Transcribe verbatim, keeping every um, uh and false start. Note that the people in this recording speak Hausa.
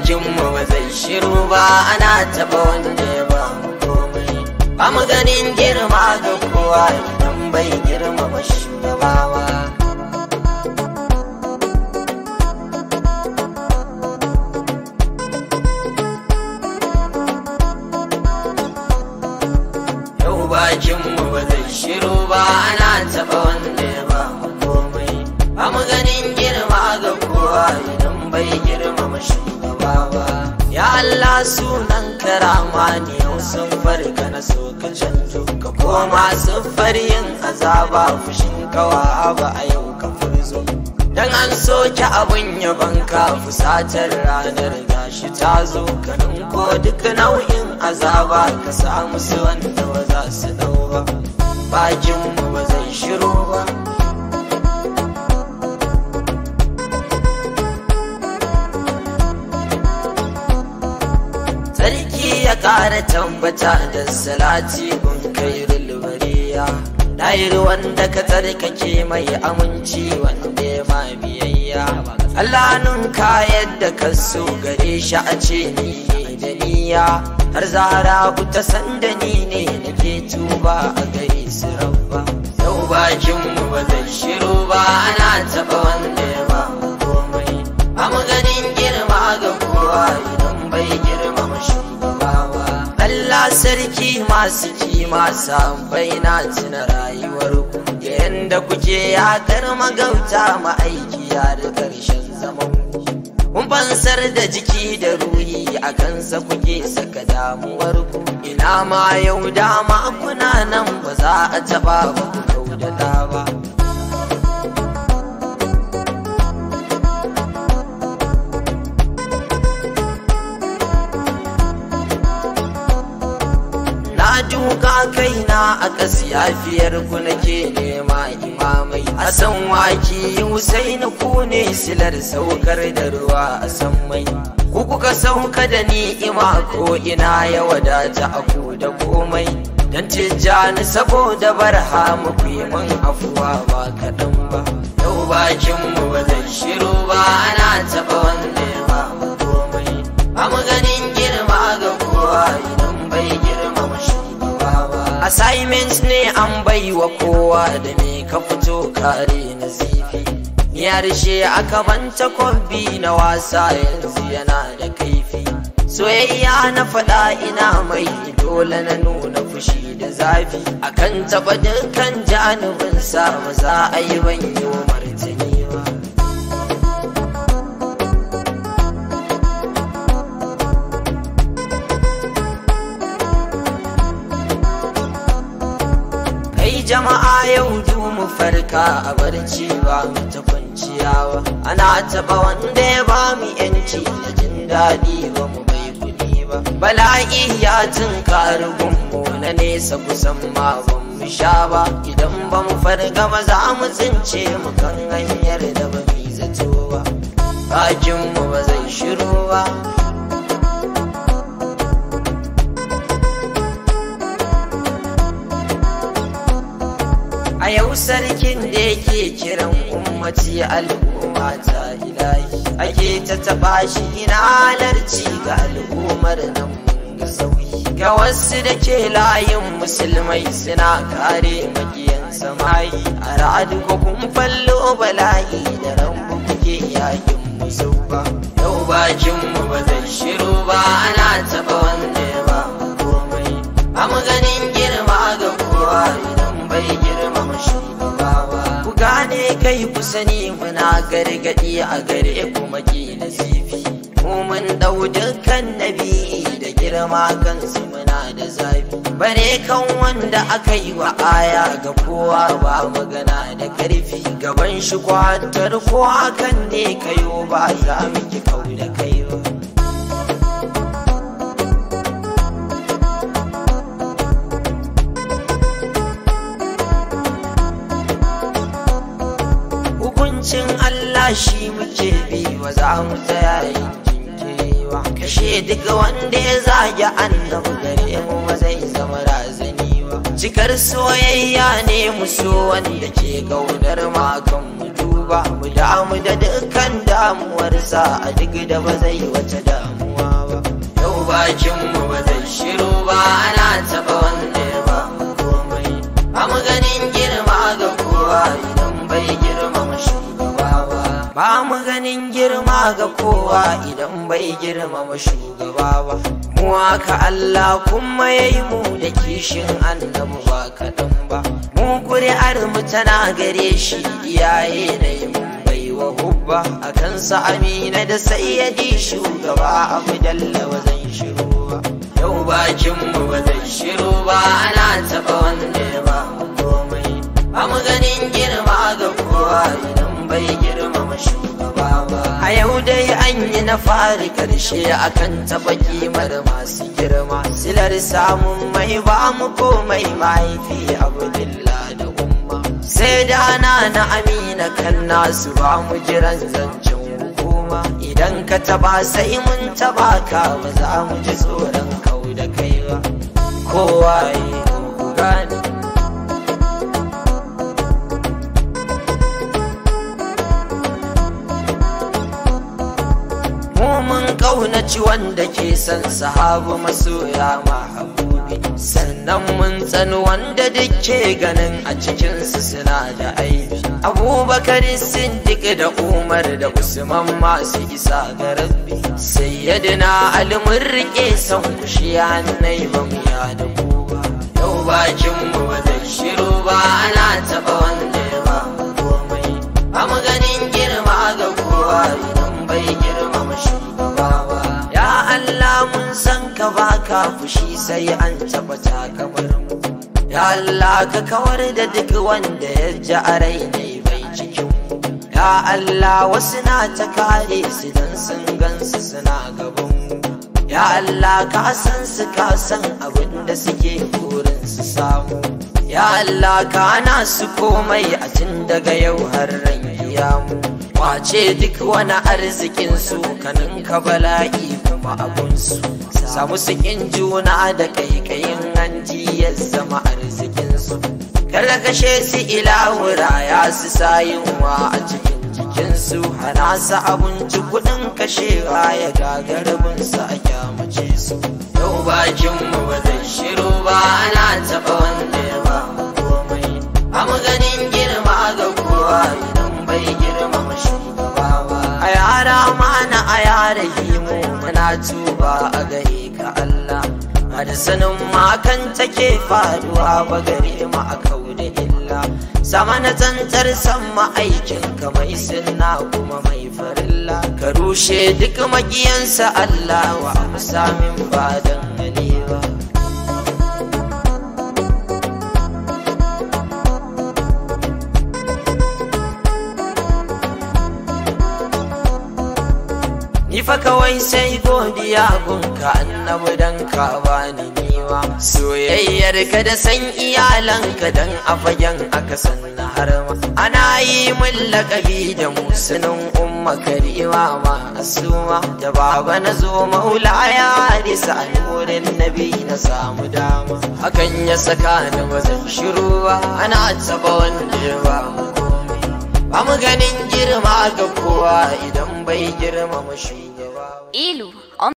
bakinmu ba zai shiru ba ana taɓa wanda ya ba mu komai. Ba mu ganin girma ga kowa idan bai girma ba shugabawa. Yau bakinmu ba zai shiru ba ana taɓa wanda ya ba mu komai. Ba mu ganin girma ga kowa idan bai girma ba shugabawa. Ya Allah sunan karama ne yau sun farka na so ka canjo ka koma siffar yin azaba fushin kawa ba a yau ka furzo. Dan an soke abun yaban ka fusatar ranar gashi ta zo kanin ko duk nau'in azaba ka samu su wanda ba za su dau ba. Bakinmu ba zai shiru ba. Sarki ya ƙara tambata da salati gun kairul bariya. Dair wanda ka tsarkake mai aminci wanda ya ma biyayya. Allah nun ka yadda ka so gare shi a ce ni ne da niyya. Har zahara ku ta san da ni ne nake tuba a gare su rabba. Yau bakinmu ba zai shiru ba ana taɓa wanda ya ba mu komai. Ba mu ganin girma ga kowa idan bai girma ma shugabawa. Allah sarki masu kima sabai na tuna rayuwar ku da yanda kuke yakar magauta ma'aikiya da ƙarshen zaman ku. Kun fansar da jiki da ruhi a kansa kuke saka damuwar ku. Ina ma yau dama kuna nan ba za a taɓa ba ku kaudata ba. Duka kaina a kasiyafiyar ku nake nema imamai. Hassan waki Husaini ku ne silar saukar da ruwa a sammai. Ku kuka sauka da ni'ima ko ina ya wadata a ku da komai. Dan tijjani saboda barhamu ku yi min afuwa ba kaɗan ba. Yau bakinmu ba zai shiru ba ana taɓa wanda ya ba mu komai. Ba mu ganin girma ga kowa idan bai girma mashi. Assignment ne an bai wa kowa da me ka fito kare na zifi. Ni harshe aka banta kwabbi na wasa yanzu yana da kaifi. Soyayya na faɗa ina mai dole na nuna fushi da zafi. Akan taɓa dukkan janibin sa ba za a yi ban yi wa martani ba. Jama'a yau du mu farka a barci ba mu ta kwanciya ba. Ana taɓa wanda ya ba mu yanci da jin daɗi ba mu bai kuɗi ba. Bala'i ya tunkari gunmu na nesa kusan ma ban mu sha ba. Idan ba mu farga ba za mu tsince mu kan hanyar da ba mu zato ba. Bakinmu ba zai shiru ba. A yau sarkin da yake kiran ummati al'umma ta ilahi. Ake ta taɓa shi ina halarci ga al'ummar nan ga sauyi. Ga wasu da ke layin musulmai suna kare makiyan samayi. A ra'adu ko kun fallo bala'i da ranmu kuke yakin musau ba. Yau bakinmu ba zai shiru ba ana taɓa wanda ya ba mu komai. Ba mu ganin girma ga kowa idan bai girma ma shugabawa. Ku gane kai ku sani muna gargaɗi a gare ku maki nasifi. Mu mun ɗau dukkan nabi da girma kansu muna da zafi. Bare kan wanda aka yi wa aya ga kowa ba magana da ƙarfi. Gaban shi kwatar ko hakan ne kayo ba za mu ki kau da kai ba. Hukuncin Allah shi muke bi wa za mu tsaya yin jinkirewa. Kashe duk wanda ya zagi annabi gare mu ba zai zama razani ba. Cikar soyayya ne mu so wanda ke gaunar makan mu duba. Mu damu da dukkan damuwarsa a duk da ba zai wata damu yau bakinmu ba zai shiru ba ana taɓa wanda ya ba mu komai. Ba mu ganin girma ga kowa idan bai girmama shugaba ba. Ba mu ganin girma ga kowa idan bai girmama shugaba ba. Mu haka Allah kuma ya yi mu da kishin annabi ba kaɗan ba. Mu kuri'ar mu tana gare shi iyaye na yi mun baiwa hubba. A kansa Amina da Sayyadi shugaba Abdalla ba zan shiru ba. Yau bakinmu ba zai shiru ba ana taɓa wanda ya ba mu komai. Ba mu ganin girma ga kowa idan bai girmama shugaba ba. A yau dai an yi na fari karshe akan taɓa kimar masu girma. Silar samun mai ba mu komai mahaifi Abdullah da umma. Sai da na na Amina kan nasu ba mu jiran zancen hukuma. Idan ka taba sai mun taba ka ba za mu ji tsoron kau da kai ba. Kowa yi ku gane mun kaunaci wanda ke son sahabu masoya mahabubi. Sannan mun tsani wanda duk ke ganin a cikinsu suna da aibi. Abubakar Siddiq da Umar da Usman masu isa ga Rabbi. Sayyidina Ali mun rike son kushi hannai ba mu ya da ba. Yau bakinmu ba zai shiru ba ana taɓa wanda ya ba mu komai. Ba mu ganin girma ga kowa idan bai girmama shugaba ba. Ya Allah mun san ka baka fushi sai an tabbata kamar mu. Ya Allah ka kawar da duk wanda ya ji a rai ne bai cikin mu. Ya Allah wasu na ta kare su dan sun gansu suna gaban mu. Ya Allah ka san su ka san abin da suke burin su samu. Ya Allah ka hana su komai a tun daga yau har ran kiyamu. Wace duk wani arzikin su kanin ka bala'i kuma abunsu. Samu sikin juna da kaikayin hanji ya zama arzikinsu. Kada kashe su ilahura ya su sayinwa a cikin jikinsu. Hana su abinci kudin kashewa ya gagarabinsu a kyamace su. Yau bakinmu ba zai shiru ba ana taɓa wanda ya ba mu komai. Ba mu ganin girma ga kowa idan bai girmama shugaba ba. A yara mana a yara himu muna tuba a gare ka Allah. Da sanin makan take faruwa ba gare mu a kau da illa. Sama na tantar san ma'aikin ka mai sunna kuma mai farilla. Ka rushe duk magiyansa Allah wa amsa min badan alewa. Ni fa kawai sai godiya gunka annabi dan ka bani niwa. Soyayyar ka da san iyalanka dan a fagen aka sanna har ma. Ana yi min lakabi da musunin umma karima ma asuma. Da baba na zo maula ya harisa nurin nabi na samu dama. Hakan ya saka ni bazan shiru ba ana taba wanda ya ba mu komai. Ba mu ganin girma ga kowa idan bai girmama shugaba. Ilu